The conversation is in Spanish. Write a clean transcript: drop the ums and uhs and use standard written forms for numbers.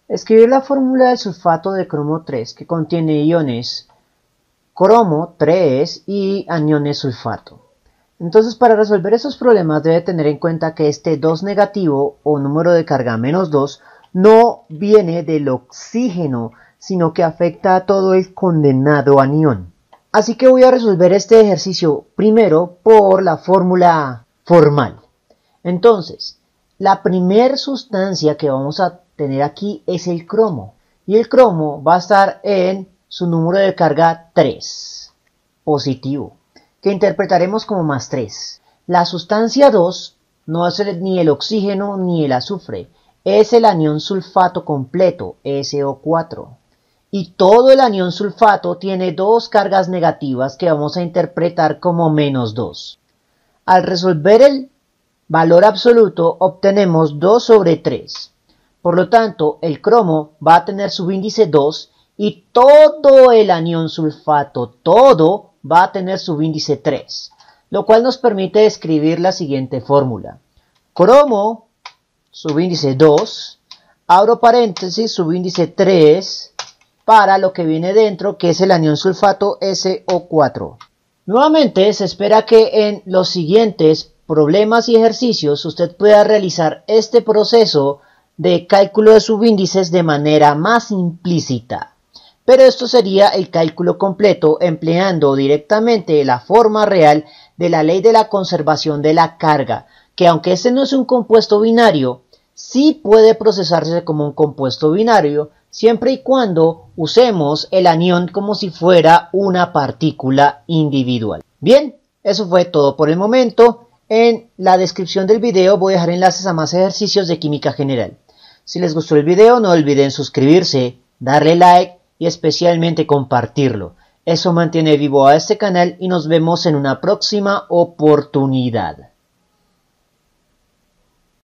Escribir la fórmula del sulfato de cromo 3 que contiene iones cromo 3 y aniones sulfato. Entonces, para resolver esos problemas debe tener en cuenta que este 2 negativo o número de carga -2 no viene del oxígeno, sino que afecta a todo el condenado anión. Así que voy a resolver este ejercicio primero por la fórmula formal. Entonces, la primer sustancia que vamos a tener aquí es el cromo. Y el cromo va a estar en su número de carga 3, positivo, que interpretaremos como +3. La sustancia 2 no es ni el oxígeno ni el azufre, es el anión sulfato completo, SO4. Y todo el anión sulfato tiene dos cargas negativas que vamos a interpretar como -2. Al resolver el valor absoluto obtenemos 2 sobre 3. Por lo tanto, el cromo va a tener subíndice 2 y todo el anión sulfato, todo, va a tener subíndice 3, lo cual nos permite escribir la siguiente fórmula. Cromo, subíndice 2, abro paréntesis, subíndice 3, para lo que viene dentro, que es el anión sulfato SO4. Nuevamente, se espera que en los siguientes problemas y ejercicios usted pueda realizar este proceso de cálculo de subíndices de manera más implícita. Pero esto sería el cálculo completo empleando directamente la forma real de la ley de la conservación de la carga, que aunque este no es un compuesto binario, sí puede procesarse como un compuesto binario siempre y cuando usemos el anión como si fuera una partícula individual. Bien, eso fue todo por el momento. En la descripción del video voy a dejar enlaces a más ejercicios de química general. Si les gustó el video, no olviden suscribirse, darle like y especialmente compartirlo. Eso mantiene vivo a este canal y nos vemos en una próxima oportunidad.